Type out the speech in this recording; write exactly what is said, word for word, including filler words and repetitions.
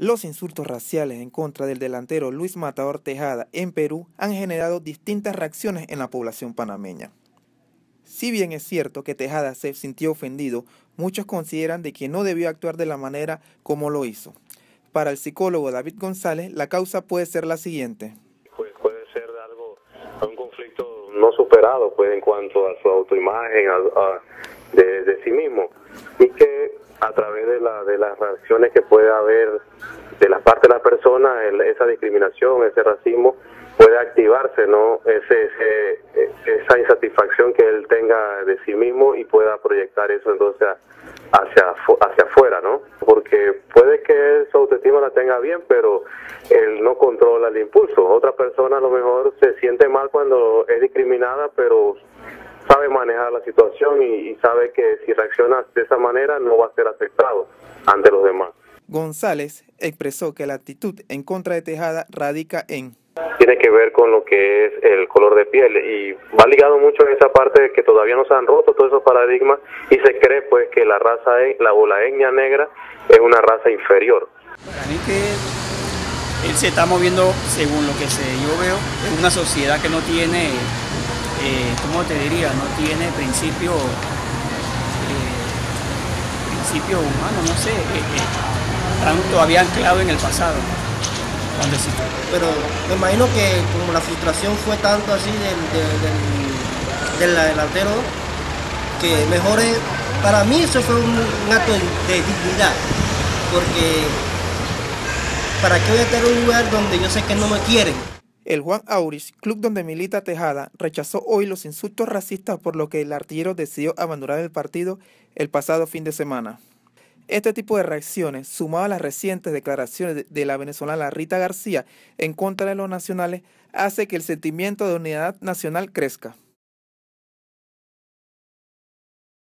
Los insultos raciales en contra del delantero Luis Matador Tejada en Perú han generado distintas reacciones en la población panameña. Si bien es cierto que Tejada se sintió ofendido, muchos consideran de que no debió actuar de la manera como lo hizo. Para el psicólogo David González, la causa puede ser la siguiente. Pues puede ser algo, un conflicto no superado pues en cuanto a su autoimagen, a, a, de, de sí mismo, y que a través de, la, de las reacciones que puede haber de la parte de la persona, el, esa discriminación, ese racismo, puede activarse, ¿no? Ese, ese, esa insatisfacción que él tenga de sí mismo y pueda proyectar eso entonces hacia, hacia afuera, ¿no? Porque puede que su autoestima la tenga bien, pero él no controla el impulso. Otra persona a lo mejor se siente mal cuando es discriminada, pero sabe manejar la situación y, y sabe que si reacciona de esa manera no va a ser afectado ante los demás. González expresó que la actitud en contra de Tejada radica en... Tiene que ver con lo que es el color de piel y va ligado mucho en esa parte de que todavía no se han roto todos esos paradigmas y se cree pues que la raza, la, o la etnia negra es una raza inferior. Para mí que él se está moviendo según lo que se, yo veo, es una sociedad que no tiene, eh, ¿cómo te diría? No tiene principio, eh, principio humano, no sé, eh, eh, están todavía anclados en el pasado. Pero me imagino que como la frustración fue tanto así del, del, del delantero, que mejor es, para mí eso fue un, un acto de, de dignidad, porque ¿para qué voy a tener un lugar donde yo sé que no me quieren? El Juan Aurich, club donde milita Tejada, rechazó hoy los insultos racistas, por lo que el artillero decidió abandonar el partido el pasado fin de semana. Este tipo de reacciones, sumado a las recientes declaraciones de la venezolana Rita García en contra de los nacionales, hace que el sentimiento de unidad nacional crezca.